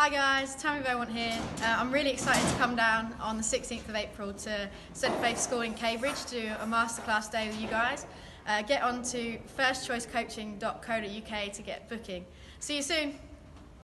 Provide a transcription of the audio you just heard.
Hi guys, Tammy Beaumont here. I'm really excited to come down on the 16th of April to St Faith School in Cambridge to do a masterclass day with you guys. Get on to firstchoicecoaching.co.uk to get booking. See you soon.